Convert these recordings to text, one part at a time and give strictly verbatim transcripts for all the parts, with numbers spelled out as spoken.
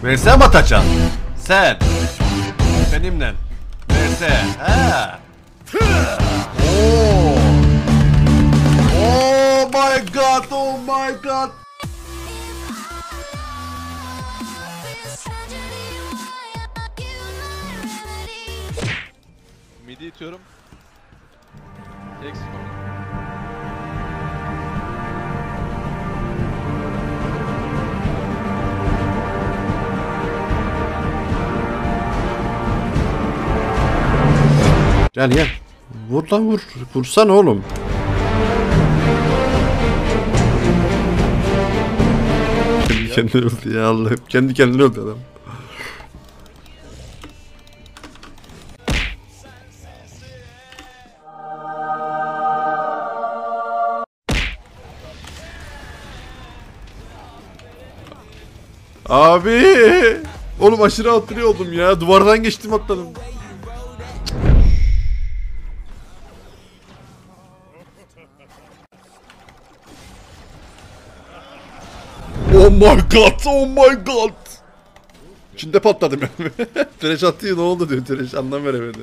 V S mi atacaksın? Sen. Benimle. V S. Ha. Oh. Oh my god, oh my god. Midi itiyorum. Eksik oldu. Gel gel. Vur lan vur. Vursana oğlum. Kendi kendine öldü ya Allah'ım. Kendi kendine öldü adam. Abi. Oğlum aşırı hatırlıyor oldum ya. Duvardan geçtim atladım. Oh my god, oh my god. İçinde patladım yani. Trash atıyor, ne oldu diyor Trash, anlam veremedi.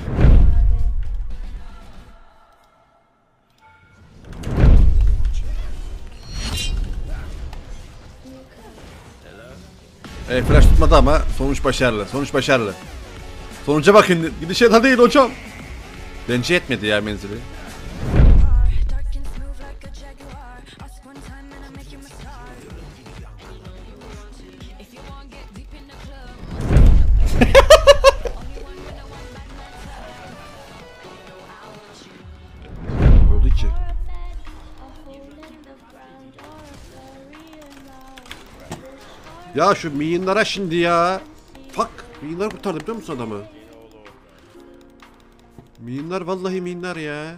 E flash tutmadı ama sonuç başarılı, sonuç başarılı. Sonuca bakın, gidişe değil hocam. Bence yetmedi ya menzili. Öldü ki. Ya şu minyonlara şimdi ya. Fuck. Minyonlar kurtardı biliyor musun adamı? Minyonlar vallahi minyonlar ya.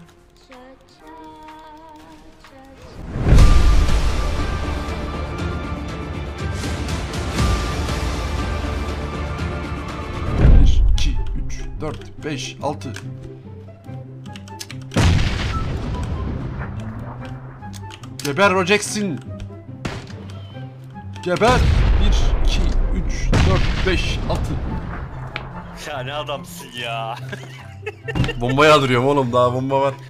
bir, iki, üç, dört, beş, altı. Geber Rojex'in. Geber. bir, iki, üç, dört, beş, altı. Ya ne adamsın ya. Bombayı aldırıyorum oğlum, daha bomba var.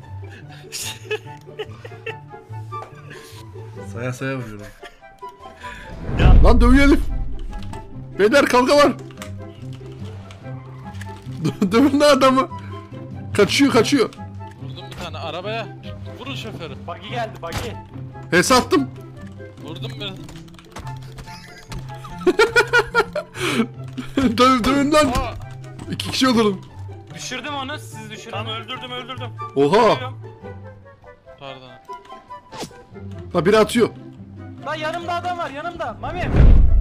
Saya saya vuruyorum. Ya. Lan dövüyelim. Beyler kavga var. Dövün lan adamı. Kaçıyor kaçıyor. Vurdum bir tane arabaya. Vurun şoförü. Buggy geldi buggy. Hesattım. Vurdum biraz. Döv, dövün lan. Aa, İki kişi öldürdüm. Düşürdüm onu, siz düşürdüm. Tamam öldürdüm öldürdüm. Oha. pardon. Ha biri atıyor. Lan yanımda adam var yanımda. Mami.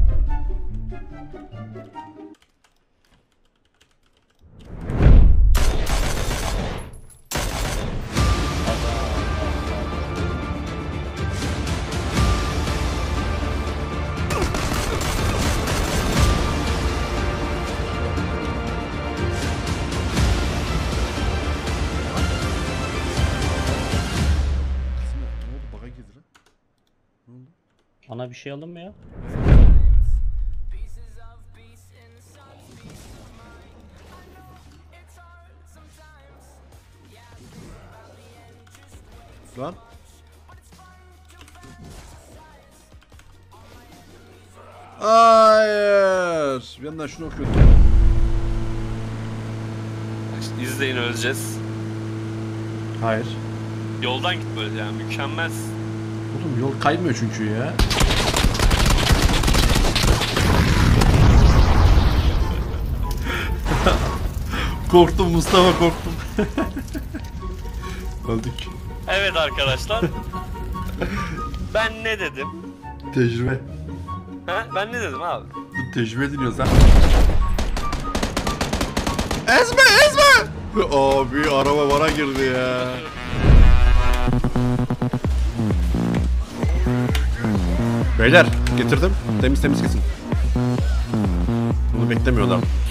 Bana bir şey alın mı ya? Lan. Hayır. Bir yandan şunu okuyordum. İzleyin öleceğiz. Hayır. Yoldan git böyle yani mükemmel. Oğlum yol kaymıyor çünkü ya. Korktum Mustafa, korktum. Öldük. Evet arkadaşlar. Ben ne dedim? Tecrübe. Ha? Ben ne dedim abi? Tecrübe ediliyoruz ha. Ezme ezme. Abi araba bana girdi ya. Beyler getirdim. Temiz temiz kesin. Bunu beklemiyor adam.